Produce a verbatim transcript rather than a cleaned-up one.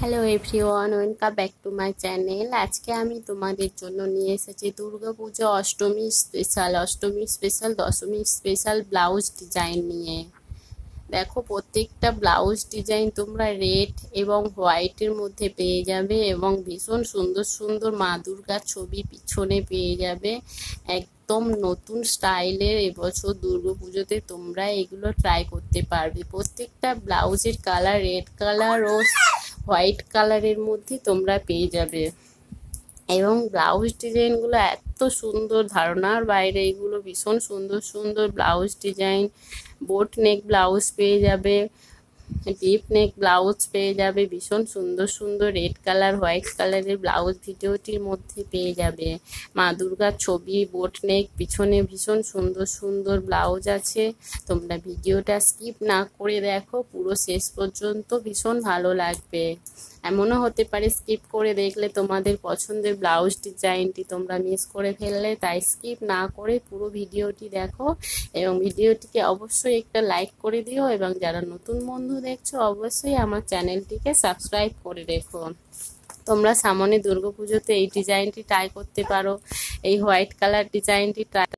Hello everyone, welcome back to my channel. আজকে আমি তোমাদের জন্য নিয়ে এসেছি Durga Puja Ashtami special Ashtami special Dashami special blouse design নিয়ে। দেখো, প্রত্যেকটা ব্লাউজ ডিজাইন তোমরা রেড এবং হোয়াইটের মধ্যে পেয়ে যাবে এবং ভীষণ সুন্দর সুন্দর মা দুর্গার ছবি পিছনে পেয়ে যাবে। একদম নতুন স্টাইলের এবছর দুর্গা পুজোতে তোমরা এগুলো ট্রাই করতে পারবে। প্রত্যেকটা ব্লাউজের কালার রেড কালার ও হোয়াইট কালারের মধ্যে তোমরা পেয়ে যাবে এবং ব্লাউজ ডিজাইনগুলো এত সুন্দর, ধারণার বাইরে। এগুলো ভীষণ সুন্দর সুন্দর blouse design. Boat neck blouse পেয়ে যাবে, ডিপ নেক ব্লাউজ পেয়ে যাবে, ভীষণ সুন্দর সুন্দর রেড কালার হোয়াইট কালারের ব্লাউজ ভিডিওটির মধ্যে পেয়ে যাবে। মা দুর্গার ছবি, বোট নেক, পিছনে ভীষণ সুন্দর সুন্দর ব্লাউজ আছে। তোমরা ভিডিওটা স্কিপ না করে দেখো পুরো শেষ পর্যন্ত, ভীষণ ভালো লাগবে। এমনও হতে পারে স্কিপ করে দেখলে তোমাদের পছন্দের ব্লাউজ ডিজাইনটি তোমরা মিস করে ফেললে, তাই স্কিপ না করে পুরো ভিডিওটি দেখো এবং ভিডিওটিকে অবশ্যই একটা লাইক করে দিও এবং যারা নতুন বন্ধু দেখছো অবশ্যই আমার চ্যানেলটিকে সাবস্ক্রাইব করে রেখো। তোমরা সামনে দুর্গা পুজোতে এই ডিজাইনটি ট্রাই করতে পারো, এই হোয়াইট কালার ডিজাইনটি ট্রাই